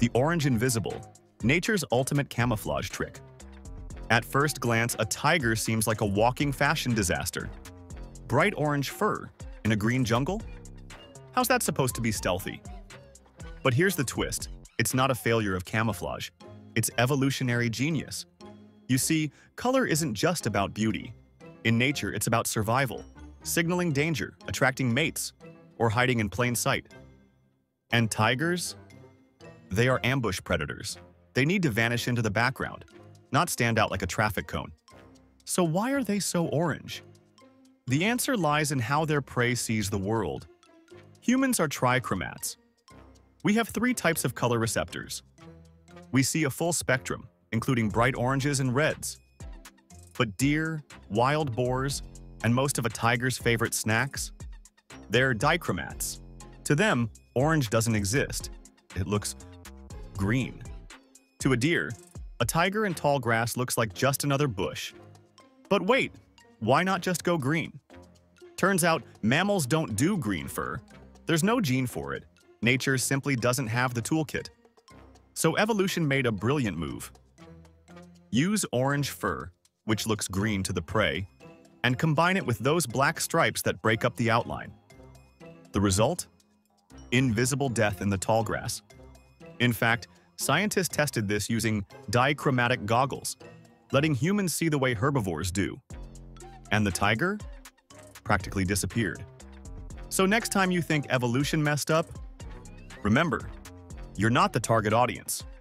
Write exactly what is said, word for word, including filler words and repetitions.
The orange invisible, nature's ultimate camouflage trick. At first glance, a tiger seems like a walking fashion disaster. Bright orange fur in a green jungle? How's that supposed to be stealthy? But here's the twist. It's not a failure of camouflage. It's evolutionary genius. You see, color isn't just about beauty. In nature, it's about survival, signaling danger, attracting mates, or hiding in plain sight. And tigers? They are ambush predators. They need to vanish into the background, not stand out like a traffic cone. So why are they so orange? The answer lies in how their prey sees the world. Humans are trichromats. We have three types of color receptors. We see a full spectrum, including bright oranges and reds. But deer, wild boars, and most of a tiger's favorite snacks? They're dichromats. To them, orange doesn't exist. It looks green. To a deer, a tiger in tall grass looks like just another bush. But wait, why not just go green? Turns out mammals don't do green fur. There's no gene for it. Nature simply doesn't have the toolkit. So evolution made a brilliant move. Use orange fur, which looks green to the prey, and combine it with those black stripes that break up the outline. The result? Invisible death in the tall grass. In fact, scientists tested this using dichromatic goggles, letting humans see the way herbivores do. And the tiger? Practically disappeared. So next time you think evolution messed up, remember, you're not the target audience.